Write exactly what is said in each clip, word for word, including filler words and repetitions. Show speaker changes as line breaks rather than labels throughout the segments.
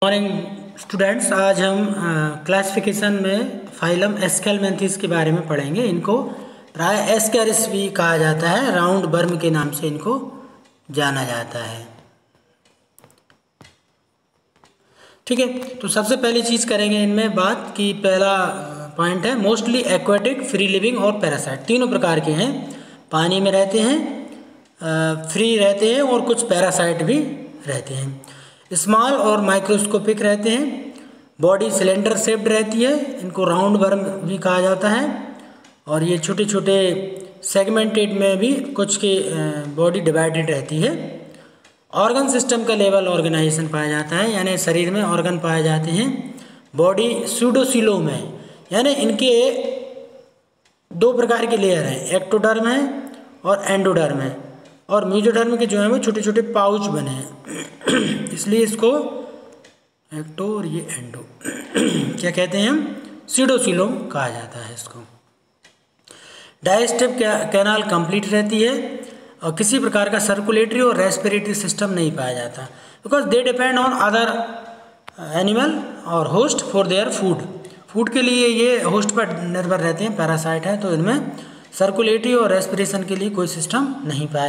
Morning students, आज हम classification में फाइलम एस्केलमेंथिस के बारे में पढ़ेंगे। इनको प्राय एस्केरिस भी कहा जाता है, राउंड वर्म के नाम से इनको जाना जाता है। ठीक है, तो सबसे पहली चीज़ करेंगे इनमें बात कि पहला पॉइंट है मोस्टली एक्वेटिक, फ्री लिविंग और पैरासाइट। तीनों प्रकार के हैं, पानी में रहते हैं, फ्री रहते हैं और कुछ पैरासाइट भी रहते हैं। स्मॉल और माइक्रोस्कोपिक रहते हैं, बॉडी सिलेंडर शेप्ड रहती है, इनको राउंड वर्म भी कहा जाता है। और ये छोटे छोटे सेगमेंटेड में भी कुछ की बॉडी डिवाइडेड रहती है। ऑर्गन सिस्टम का लेवल ऑर्गेनाइजेशन पाया जाता है, यानी शरीर में ऑर्गन पाए जाते हैं। बॉडी सूडोसिलोम है, यानी इनके दो प्रकार के लेयर हैं, एक्टोडर्म है और एंडोडर्म है। और मेसोडर्म के जो है वो छोटे छोटे पाउच बने हैं, इसलिए इसको एक्टो और ये एंडो क्या कहते हैं हम, सीडोसिलोम कहा जाता है इसको। डाइजेस्टिव कैनाल कंप्लीट रहती है और किसी प्रकार का सर्कुलेटरी और रेस्पिरेटरी सिस्टम नहीं पाया जाता, because they depend on other animal और host for their food. Food के लिए ये होस्ट पर निर्भर रहते हैं, पैरासाइट है, तो इनमें सर्कुलेटरी और रेस्पिरेशन के लिए कोई सिस्टम नहीं पाया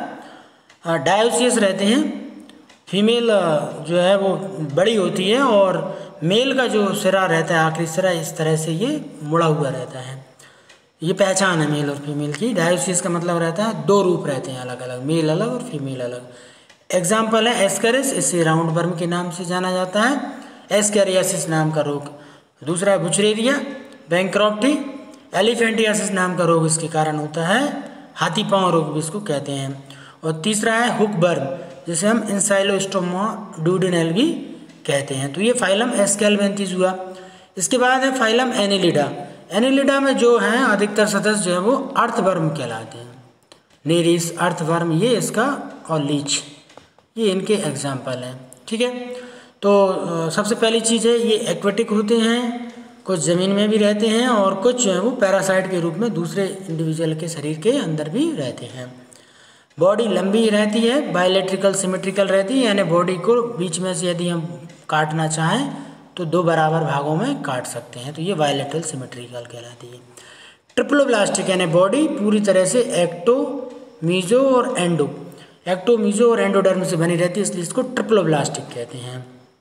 जाता। डायोसियस रहते हैं, फीमेल जो है वो बड़ी होती है और मेल का जो सिरा रहता है, आखिरी सिरा, इस तरह से ये मुड़ा हुआ रहता है। ये पहचान है मेल और फीमेल की। डायोसियस का मतलब रहता है दो रूप रहते हैं अलग अलग, मेल अलग और फीमेल अलग। एग्जाम्पल है एस्केरिस, इसे राउंड वर्म के नाम से जाना जाता है, एस्केरियासिस नाम का रोग। दूसरा है बुचरेरिया, बैंक्रॉप्टी, एलिफेंटियासिस नाम का रोग इसके कारण होता है, हाथी पांव रोग भी इसको कहते हैं। और तीसरा है हुक बर्म, जिसे हम इंसाइलोस्टोमा डूडेनल भी कहते हैं। तो ये फाइलम एस्केलमेंथिस हुआ। इसके बाद है फाइलम एनिलिडा। एनिलिडा में जो हैं अधिकतर सदस्य जो है वो अर्थवर्म कहलाते हैं। नेरिस, अर्थवर्म ये इसका, और लीच, ये इनके एग्जाम्पल हैं। ठीक है, तो सबसे पहली चीज़ है ये एक्वेटिक होते हैं, कुछ ज़मीन में भी रहते हैं और कुछ जो है वो पैरासाइट के रूप में दूसरे इंडिविजुअल के शरीर के अंदर भी रहते हैं। बॉडी लंबी रहती है, बायलैट्रिकल सिमेट्रिकल रहती है, यानी बॉडी को बीच में से यदि हम काटना चाहें तो दो बराबर भागों में काट सकते हैं, तो ये बायलैटरल सिमेट्रिकल कहलाती है। ट्रिप्लोब्लास्टिक यानी बॉडी पूरी तरह से एक्टो, मीजो और एंडो, एक्टो, मीजो और एंडोडर्म से बनी रहती है, इसलिए इसको ट्रिप्लोब्लास्टिक कहते हैं।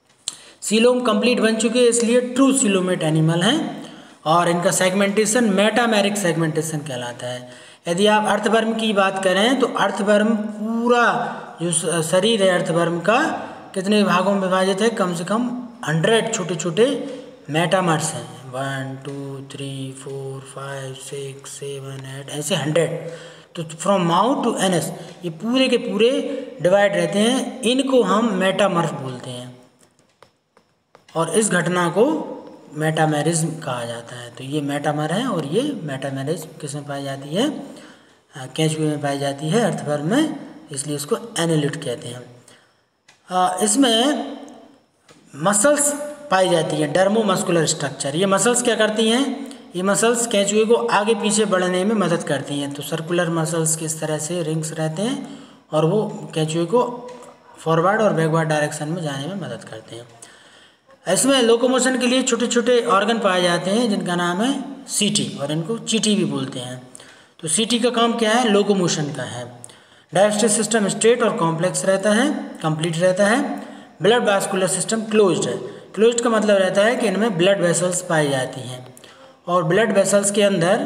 सीलोम कंप्लीट बन चुके हैं, इसलिए ट्रू सीलोमेट एनिमल हैं। और इनका सेगमेंटेशन मेटामेरिक सेगमेंटेशन कहलाता है। यदि आप अर्थवर्म की बात करें तो अर्थवर्म पूरा जो शरीर है अर्थवर्म का कितने भागों में विभाजित है, कम से कम हंड्रेड छोटे छोटे मेटामर्स हैं, one two three four five six seven eight, ऐसे हंड्रेड। तो फ्रॉम माउथ टू एनस ये पूरे के पूरे डिवाइड रहते हैं, इनको हम मेटामर्स बोलते हैं। और इस घटना को मेटामेरिज्म कहा जाता है। तो ये मेटामर है और ये मेटामेरिज्म किसमें पाई जाती है, केंचुए में पाई जाती है, अर्थवर्म में, इसलिए इसको एनिलिड कहते हैं। आ, इसमें मसल्स पाई जाती हैं, डर्मोमस्कुलर स्ट्रक्चर। ये मसल्स क्या करती हैं, ये मसल्स केंचुए को आगे पीछे बढ़ने में मदद करती हैं। तो सर्कुलर मसल्स किस तरह से रिंग्स रहते हैं और वो केंचुए को फॉरवर्ड और बैकवर्ड डायरेक्शन में जाने में मदद करते हैं। इसमें लोकोमोशन के लिए छोटे छोटे ऑर्गन पाए जाते हैं जिनका नाम है सीटी, और इनको चीटी भी बोलते हैं। तो सीटी का काम क्या है, लोकोमोशन का है। डाइजेस्टिव सिस्टम स्ट्रेट और कॉम्प्लेक्स रहता है, कंप्लीट रहता है। ब्लड वास्कुलर सिस्टम क्लोज्ड है। क्लोज्ड का मतलब रहता है कि इनमें ब्लड वेसल्स पाई जाती हैं और ब्लड वेसल्स के अंदर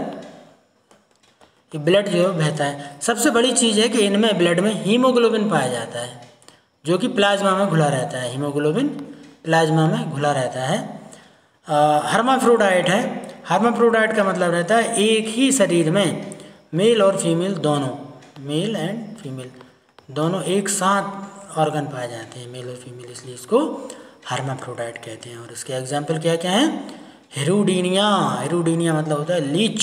ये ब्लड जो है बहता है। सबसे बड़ी चीज़ है कि इनमें ब्लड में हीमोग्लोबिन पाया जाता है, जो कि प्लाज्मा में घुला रहता है। हीमोग्लोबिन प्लाज्मा में घुला रहता है। हर्माफ्रोडाइट है। हर्माफ्रोडाइट का मतलब रहता है एक ही शरीर में मेल और फीमेल दोनों, मेल एंड फीमेल दोनों एक साथ ऑर्गन पाए जाते हैं, मेल और फीमेल, इसलिए इसको हर्माफ्रोडाइट कहते हैं। और इसके एग्जाम्पल क्या क्या हैं, हेरुडीनिया, हेरुडीनिया मतलब होता है लीच,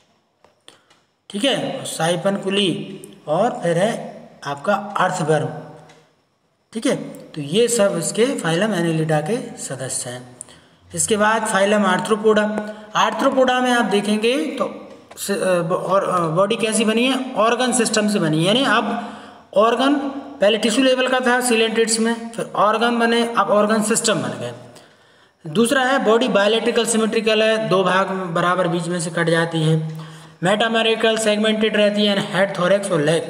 ठीक है, साइपन कुली, और फिर है आपका अर्थवर्म। ठीक है, तो ये सब इसके फाइलम एनिलिडा के सदस्य हैं। इसके बाद फाइलम आर्थ्रोपोडा। आर्थ्रोपोडा में आप देखेंगे तो और बॉडी कैसी बनी है, ऑर्गन सिस्टम से बनी है, यानी अब ऑर्गन पहले टिश्यू लेवल का था सिलेंट्रिड्स में, फिर ऑर्गन बने, अब ऑर्गन सिस्टम बन गए। दूसरा है बॉडी बायोलेट्रिकल सिमेट्रिकल है, दो भाग में बराबर बीच में से कट जाती है। मेटामेरिकल सेगमेंटेड रहती है, हेड, थोरैक्स और लेग,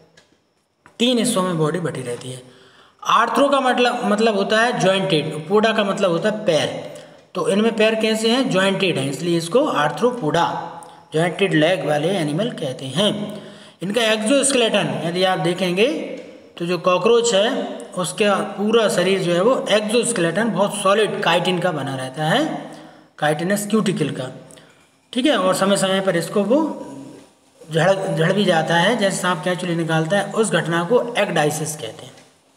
तीन हिस्सों में बॉडी बटी रहती है। आर्थ्रो का मतलब मतलब होता है जॉइंटेड, पोडा का मतलब होता है पैर, तो इनमें पैर कैसे हैं, जॉइंटेड हैं, इसलिए इसको आर्थ्रोपोडा, जॉइंटेड लेग वाले एनिमल कहते हैं। इनका एक्सोस्केलेटन यदि आप देखेंगे तो जो कॉकरोच है उसका पूरा शरीर जो है वो एक्सोस्केलेटन बहुत सॉलिड काइटिन का बना रहता है, काइटिनस क्यूटिकल का, ठीक है। और समय समय पर इसको वो झड़ झड़ भी जाता है, जैसे सांप कैंचुली निकालता है, उस घटना को एक्डाइसिस कहते हैं।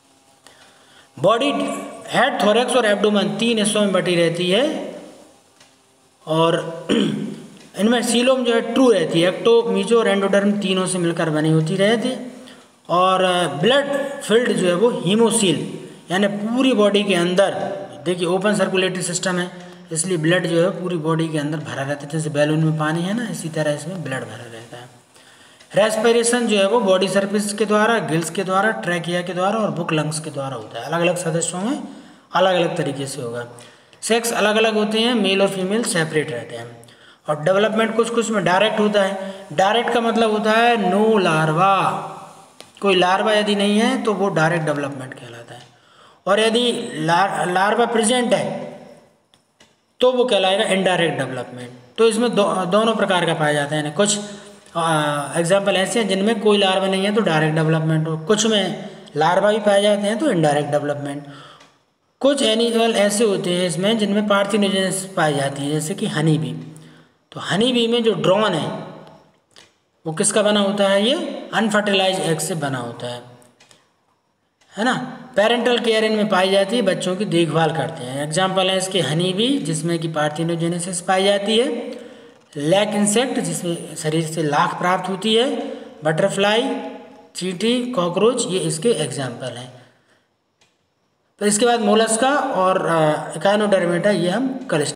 बॉडी हेड, थोरैक्स और एब्डोमेन तीन हिस्सों में बटी रहती है, और इनमें सीलोम जो है ट्रू रहती है, एक्टो, मीजो और एंडोडर्म तीनों से मिलकर बनी होती रहती है। और ब्लड फिल्ड जो है वो हीमोसील, यानी पूरी बॉडी के अंदर, देखिए ओपन सर्कुलेटरी सिस्टम है इसलिए ब्लड जो है पूरी बॉडी के अंदर भरा रहता है, जैसे बैलून में पानी है ना, इसी तरह इसमें ब्लड भरा रहता है। रेस्पिरेशन जो है वो बॉडी सरफेस के द्वारा, गिल्स के द्वारा, ट्रैकिया के द्वारा और बुक लंग्स के द्वारा होता है। अलग अलग सदस्यों में अलग अलग तरीके से होगा। सेक्स अलग अलग होते हैं, मेल और फीमेल सेपरेट रहते हैं। और डेवलपमेंट कुछ कुछ में डायरेक्ट होता है। डायरेक्ट का मतलब होता है नो लार्वा, कोई लार्वा यदि नहीं है तो वो डायरेक्ट डेवलपमेंट कहलाता है। और यदि लार, लार्वा प्रेजेंट है तो वो कहलाएगा इनडायरेक्ट डेवलपमेंट। तो इसमें दो, दोनों प्रकार का पाया जाता है, यानी कुछ एग्जाम्पल ऐसे हैं जिनमें कोई लार्वा नहीं है तो डायरेक्ट डेवलपमेंट हो, कुछ में लार्वा भी पाए जाते हैं तो इनडायरेक्ट डेवलपमेंट। कुछ एनिमल ऐसे होते हैं इसमें जिनमें पार्थिनोजेनेसिस पाई जाती है, जैसे कि हनी बी। तो हनी बी में जो ड्रोन है वो किसका बना होता है, ये अनफर्टिलाइज एग से बना होता है, है ना। पेरेंटल केयर इनमें पाई जाती है, बच्चों की देखभाल करते हैं। एग्जाम्पल है इसके हनी बी, जिसमें कि पार्थिनोजेनेसिस पाई जाती है, लैक इंसेक्ट जिसमें शरीर से लाख प्राप्त होती है, बटरफ्लाई, चींटी, कॉकरोच, ये इसके एग्जाम्पल हैं। तो इसके बाद मोलस्का और इकाइनोडर्मेटा, ये हम कल